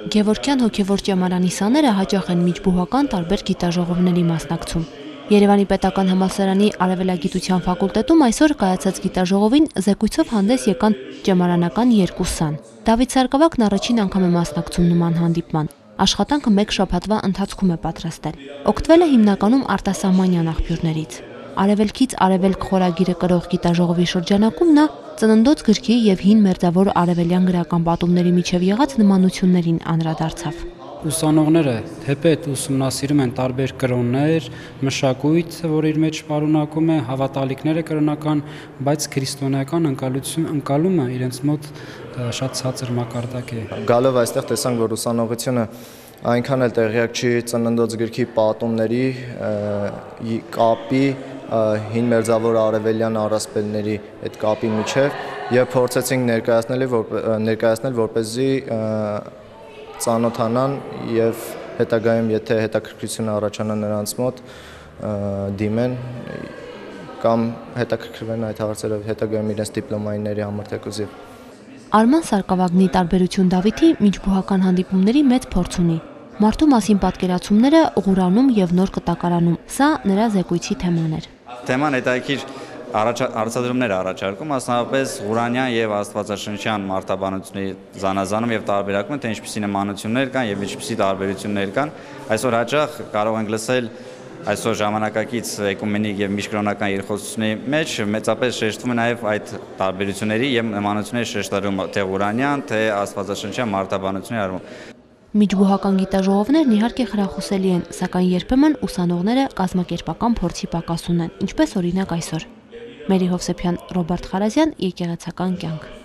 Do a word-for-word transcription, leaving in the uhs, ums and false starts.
Գևորգյան հոգևոր ճեմարանի սաները հաճախ են միջբուհական տարբեր գիտաժողովների մասնակցում։ Երևանի պետական համալսարանի արևելագիտության ֆակուլտետում այսօր կայացած գիտաժողովին զեկույցով հանդես եկան ճեմարանական երկու սան։ Դավիթ Սարգսակն առաջին անգամ է մասնակցում նման հանդիպման։ Աշխատանքը մեկ շաբաթվա ընթացքում է պատրաստել։ Օգտվել է հիմնականում արտասահմանյան աղբյուրներից։ Արևելքից արևելք խորագիրը կրող գիտաժողովի շրջանակում նա ծննդոց գրքի եւ հին մերձավոր արևելյան գրական պատումների միջև եղած նմանություններին անդրադարձավ։ Ուսանողները թեպետ ուսումնասիրում են տարբեր կրոններ, մշակույթ, որ իր մեջ պարունակում է, հավատալիքները կրոնական, բայց քրիստոնեական ընկալումը իրենց մոտ շատ ցածր մակարդակ է։ Գալով այստեղ տեսանք, որ ուսանողությունը այնքան էլ տեղյակ չի ծննդոց գրքի պատումների, կապի, հին մերձավոր արևելյան առասպելների այդ կապի միջև եւ փորձեցինք ներկայացնել, ներկայացնել որպեսզի ծանոթանան եւ հետագայում եթե հետաքրքրություն առաջանա նրանց մոտ դիմեն կամ հետաքրքրվեն այդ հարցերով հետագայում իրենց դիպլոմայինների համար թեկուզ։ Արման Սարգսակի տարբերություն Դավիթի միջբուհական հանդիպումների մեծ փորձ ունի։ Մարդու մասին պատկերացումները ուղղուրանում եւ նոր կտակարանում։ Սա նրա զեկույցի թեման էր։ Թեման հետաքրքիր Հարցադրումներ առաջարկում, մասնավորապես Ղուրանյան եւ Աստվածաշնչյան մարտաբանությունների զանազանում եւ տարբերակում, թե ինչպիսի նմանություններ կան եւ ինչպիսի տարբերություններ կան։ Այսօր հաճախ կարող ենք լսել այսօր ժամանակակից էկումենիկ եւ միջկրոնական երկխոսությունների մեջ մեծապես շեշտվում է նաեւ այդ տարբերությունների եւ նմանությունների շեշտադրումը թե Ղուրանյան, թե Աստվածաշնչյան մարտաբանությունների առումով։ Միջբուհական գիտաժողովներն իհարկե խրախուսելի են, սակայն երբեմն ուսանողները կազմակերպական փորձի պակաս ունեն, ինչպես օրինակ այսօր։ Մերի Հովսեփյան, Ռոբերտ Խարազյան, Եկեղեցական կյանք։